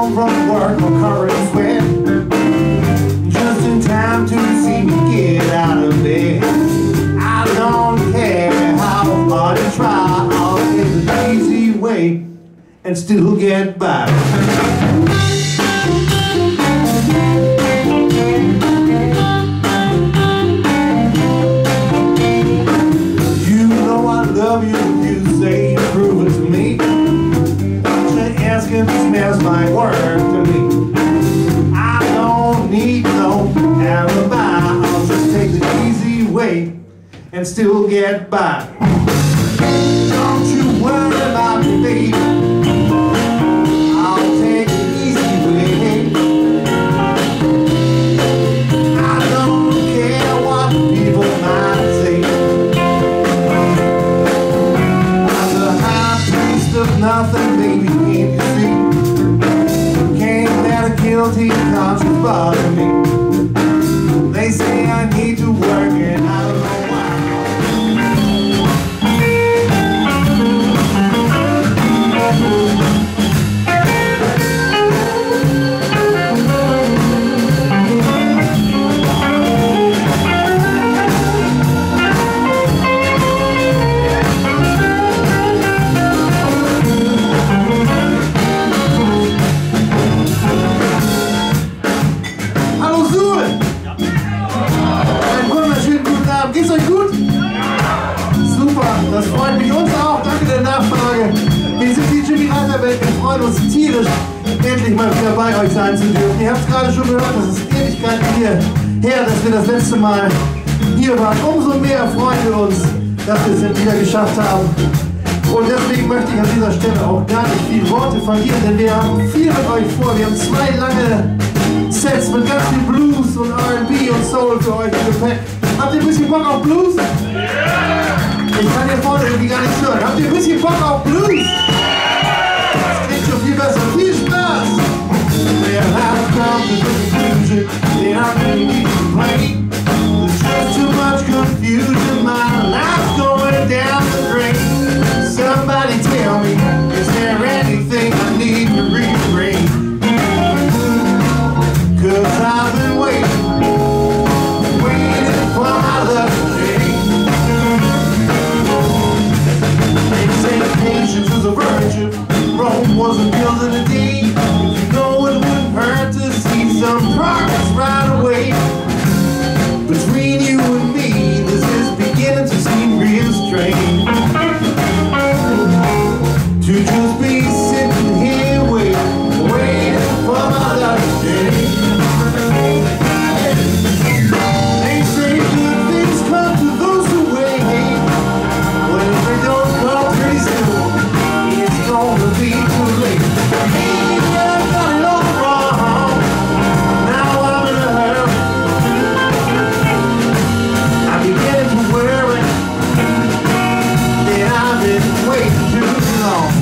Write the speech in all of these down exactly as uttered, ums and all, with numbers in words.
home from work, my car is wet, just in time to see me get out of bed. I don't care how hard I try, I'll take the easy way and still get by. You know I love you, you say prove it to me. Asking this man's my word to me. I don't need no alibi, I'll just take the easy way and still get by. Don't you worry about me, baby, I'll take the easy way. I don't care what people might say. I'm the high priest of nothing, baby, can't you see? Can't let a guilty conscience bother me. They say I need to work and I don't know why. Geht's euch gut? Super, das freut mich uns auch. Danke der Nachfrage. Wir sind die Jimmy Reiter Welt. Wir freuen uns tierisch, endlich mal wieder bei euch sein zu dürfen. Ihr habt es gerade schon gehört, das ist Ewigkeiten hier her, dass wir das letzte Mal hier waren. Umso mehr freuen wir uns, dass wir es wieder geschafft haben. Und deswegen möchte ich an dieser Stelle auch gar nicht viele Worte verlieren, denn wir haben viel mit euch vor. Wir haben zwei lange Sets mit ganz viel Blues und R and B und Soul für euch im Gepäck. Habt ihr ein bisschen Bock auf Blues? Yeah! Ich kann hier vorne irgendwie gar nicht hören. Habt ihr ein bisschen Bock auf Blues? Das klingt schon viel besser. Viel Spaß! There has come to the conclusion that I really need to play. There's just too much confusion. My life's going down the drain. Somebody tell me, is there anything I need to rearrange? Cause I've been waiting. Patience was a virtue. Rome wasn't built in a day. You know it wouldn't hurt to see some progress right away. Between you and me, this is beginning to seem real strange. To just be sitting here waiting, waiting for my lucky day. They say good things come to those who wait. Well, if they don't come pretty soon, it's gonna be too late. Maybe I've got it all wrong. Now I'm in a hurry. I'm beginning to worry that I've been waiting too long.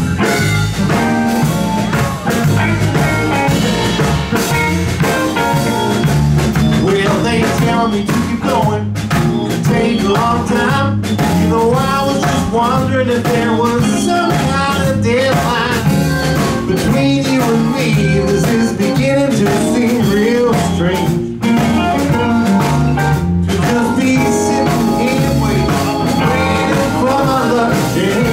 Well, they tell me to keep going. It'll take a long time. You know, I was just wondering if there was some kind of deadline between you and me. This is beginning to seem real strange. To just be sitting here waiting, waiting for my lucky day.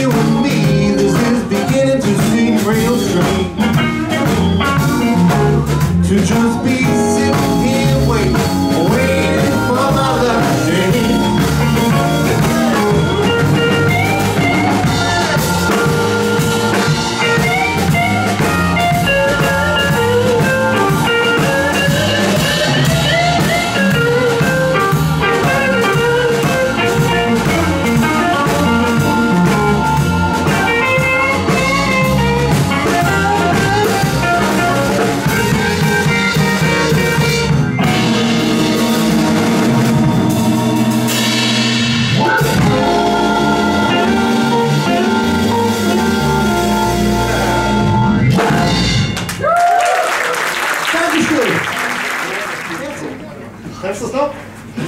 you and me, this is beginning to seem real strange. To just be sitting here waiting, waiting for my love to change. Kannst du es noch?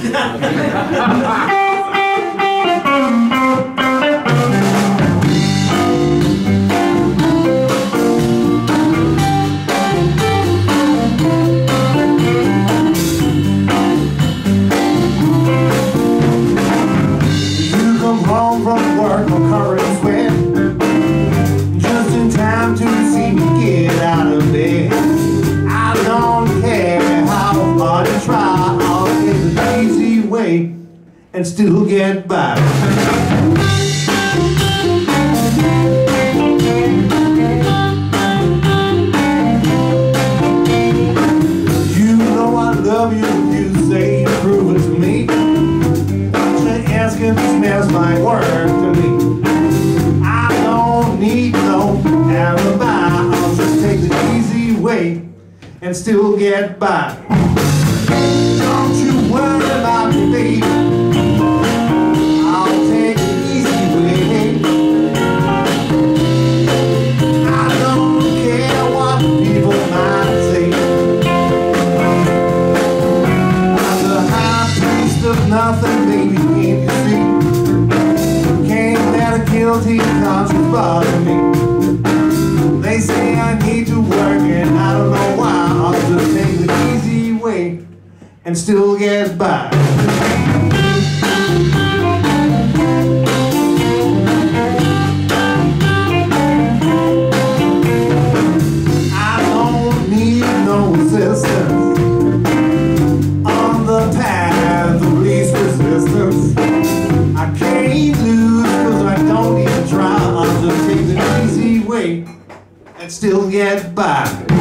You come home from work all covered in sweat, just in time to see me get out of bed. I don't care how hard I try, I'll take the easy way and still get by. You know I love you, you say prove it to me. Just asking smells my word to me. I don't need no alibi, I'll just take the easy way and still get by. Don't you worry about me, baby, I'll take the easy way. I don't care what people might say. I'm the high priest of nothing, baby, can't you see? Can't let a guilty conscience bother me. They say I need to work and I don't know why, I'll just take the easy way and still get by. I don't need no assistance on the path of least resistance. I can't lose cause I don't need to try, I'll just take the easy way and still get by.